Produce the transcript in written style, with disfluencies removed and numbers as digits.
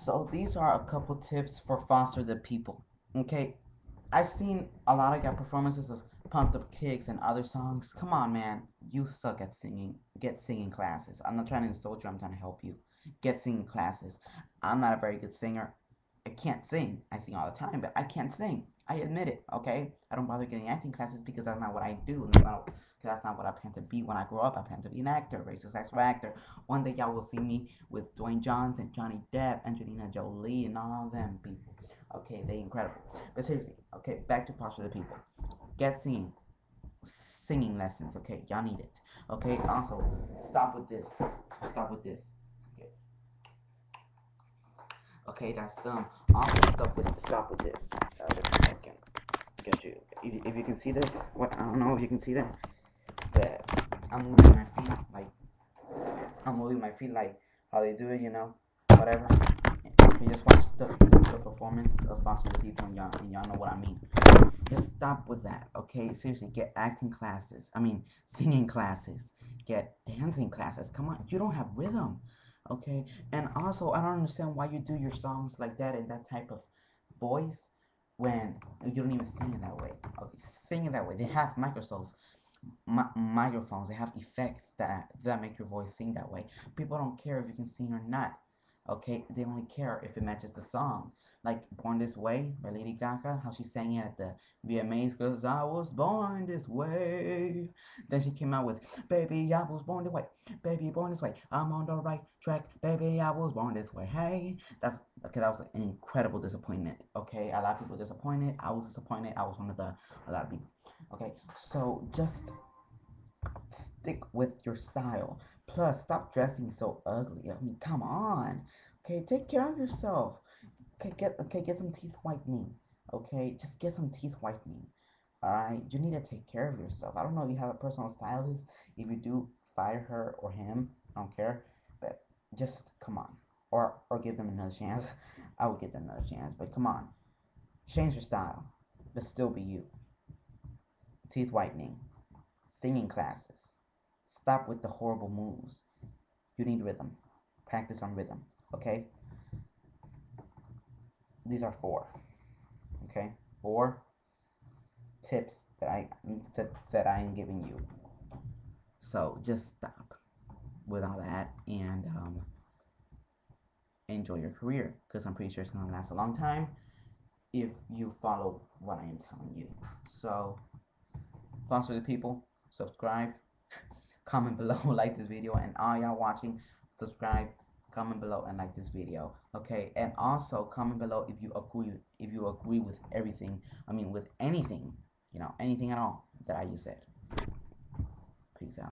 So these are a couple tips for foster the people. Okay, I've seen a lot of your performances of Pumped Up Kicks and other songs. Come on, man, you suck at singing. Get singing classes. I'm not trying to insult you. I'm trying to help you. Get singing classes. I'm not a very good singer. I can't sing. I sing all the time, but I can't sing. I admit it. Okay, I don't bother getting acting classes because that's not what I do. That's not what I plan to be when I grow up. I plan to be an actor, very successful actor. One day y'all will see me with Dwayne Johnson, Johnny Depp, Angelina Jolie, and all them people. Okay, they incredible. But seriously, okay, back to Foster the People. Get singing lessons. Okay, y'all need it. Okay, also stop with this. Stop with this. Okay, okay, that's dumb. Also stop with this. Okay, get you. If you can see this, what I don't know if you can see that, but I'm moving my feet like I'm moving my feet like how they do it, whatever. Okay, just watch the performance of Foster the People, and y'all know what I mean. Just stop with that, okay? Seriously, get acting classes. I mean, singing classes. Get dancing classes. Come on, you don't have rhythm, okay? And also, I don't understand why you do your songs like that in that type of voice when you don't even sing it that way. Okay, sing it that way. They have microphones. They have effects that make your voice sing that way. People don't care if you can sing or not. Okay, they only care if it matches the song. Like Born This Way by Lady Gaga, how she sang it at the VMAs, cause I was born this way. Then she came out with Baby, I was born this way. Baby, born this way. I'm on the right track. Baby, I was born this way. Hey. That's okay, that was an incredible disappointment. Okay, a lot of people disappointed. I was disappointed. I was one of a lot of people. Okay, so just stick with your style. Plus, stop dressing so ugly. I mean, come on. Okay, take care of yourself. Okay, get some teeth whitening. Okay, just get some teeth whitening. All right, you need to take care of yourself. I don't know if you have a personal stylist. If you do, fire her or him. I don't care, but just come on, or give them another chance. I would give them another chance, but come on, change your style, but still be you. Teeth whitening, singing classes. Stop with the horrible moves. You need rhythm. Practice on rhythm. Okay? These are four. Okay? Four tips that I am giving you. So just stop with all that and enjoy your career because I'm pretty sure it's gonna last a long time if you follow what I am telling you. So foster the people, subscribe, comment below, like this video, and all y'all watching, subscribe, comment below, and like this video. Okay, and also comment below if you agree with everything. I mean, with anything, anything at all that I just said. Peace out.